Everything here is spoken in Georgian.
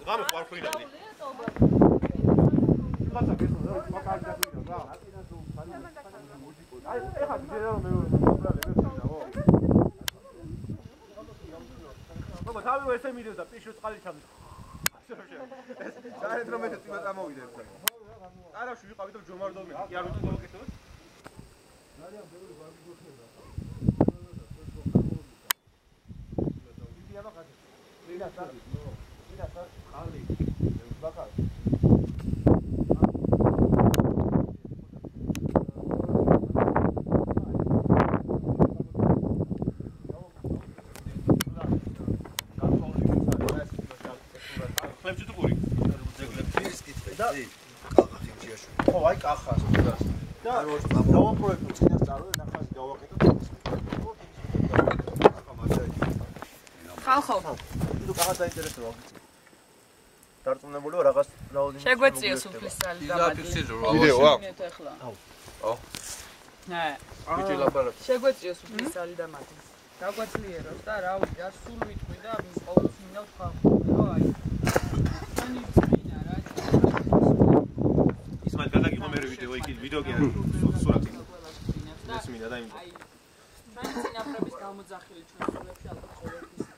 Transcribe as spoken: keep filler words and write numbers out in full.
ღამე ხო არ ხრინავდი. ხაცა გესმოდა რა მაგარი დაგვიდა რა. აი ეხლა გიჟერა რომ მე უბრალოდ ვეცინაო. ბაბა თავი ესე მიდევდა პიშო წყალი ჩამდა. საერთოდ რომ მე წიმა წამოვიდეთ. არავში ვიყავით და ჯომარდობი. კი არ ვიცი მოვაკეთოთ. ძალიან ბევრი ბარგი გოხდება. იდეა მაგარი. ვინაც არის? ვინაც არის? ხალი. ბახარ. ხო, აი კახას გულას. და დავაპროექტო წინას წარვე ნახაზი გავაკეთო. ხალხო. თუ კახა დაინტერესდება. დარწმუნებული ვარ რაღაც რაოდენობით. შეგვეციო სუფლისწალი დამადი. ვიდეოა? აუ. აუ. ნე. ვიჭი ლაპარაკ. შეგვეციო სუფლისწალი დამადი. დაგვაცლიეროს და რა ვიცი, რა სულ ვიტყვი და ყოველთვის მინდავს ხალხო, რომ აი. ani წინა რა. ისმაილ გადაგიღო მე ვიდეო იქ ვიდეო კი არის სურათი. ეს მინდა და იმ. აი. ჩვენი წინაპრების გამოძახილი ჩვენ სულებში ალბათ ყოველთვის